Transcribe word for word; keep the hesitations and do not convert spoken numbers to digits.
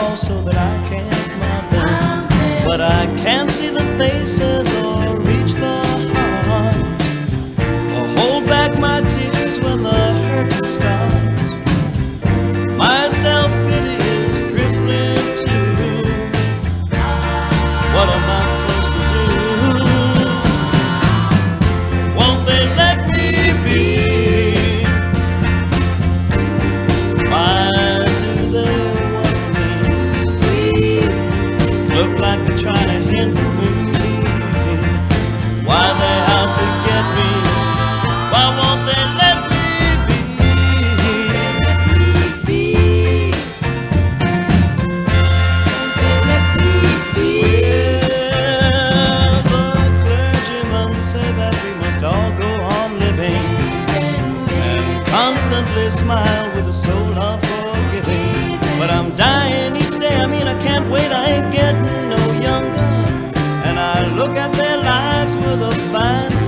walls so that I can't mount them. But I can't see the faces or reach the heart, or hold back my tears when the hurt starts. My self-pity is crippling too. What am I supposed to do? Won't they let me be? Why do they want me? Look like they're trying to hinder me. Why they out to get me? Why won't they let me be? Well, the clergymen say that we must all go on living and constantly smile with a soul of forgiving. But I'm dying each day, I mean I can't wait, I ain't getting no younger. And I look at their lives with a fine